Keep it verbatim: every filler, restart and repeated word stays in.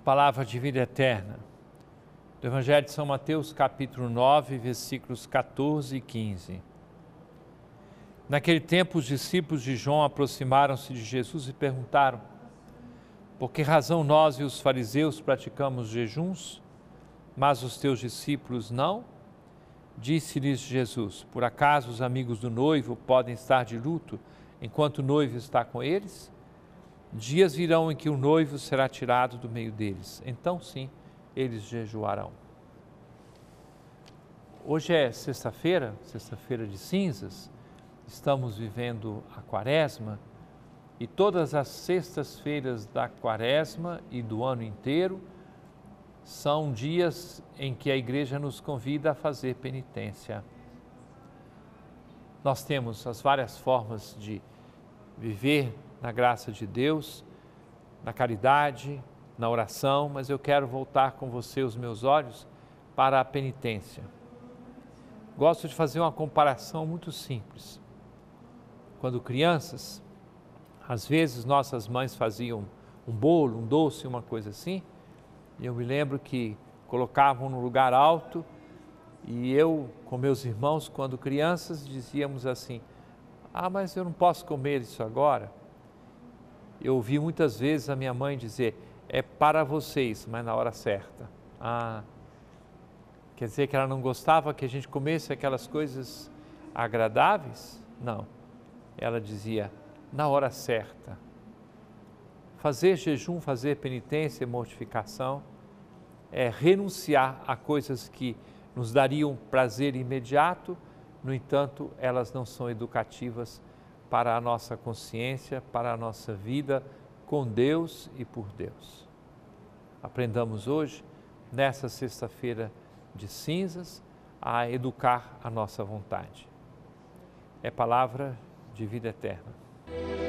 Palavra de vida eterna, do Evangelho de São Mateus, capítulo nove, versículos quatorze e quinze. Naquele tempo, os discípulos de João aproximaram-se de Jesus e perguntaram: por que razão nós e os fariseus praticamos jejuns, mas os teus discípulos não? Disse-lhes Jesus: por acaso os amigos do noivo podem estar de luto enquanto o noivo está com eles? Dias virão em que o noivo será tirado do meio deles, então sim, eles jejuarão. Hoje é sexta-feira, sexta-feira de cinzas, estamos vivendo a quaresma e todas as sextas-feiras da quaresma e do ano inteiro são dias em que a igreja nos convida a fazer penitência. Nós temos as várias formas de viver na graça de Deus, na caridade, na oração, mas eu quero voltar com você os meus olhos para a penitência. Gosto de fazer uma comparação muito simples. Quando crianças, às vezes nossas mães faziam um bolo, um doce, uma coisa assim, e eu me lembro que colocavam num lugar alto e eu, com meus irmãos, quando crianças, dizíamos assim: ah, mas eu não posso comer isso agora. Eu ouvi muitas vezes a minha mãe dizer: é para vocês, mas na hora certa. Ah, quer dizer que ela não gostava que a gente comesse aquelas coisas agradáveis? Não. Ela dizia: na hora certa. Fazer jejum, fazer penitência e mortificação é renunciar a coisas que nos dariam prazer imediato, no entanto, elas não são educativas para a nossa consciência, para a nossa vida com Deus e por Deus. Aprendamos hoje, nessa sexta-feira de cinzas, a educar a nossa vontade. É palavra de vida eterna.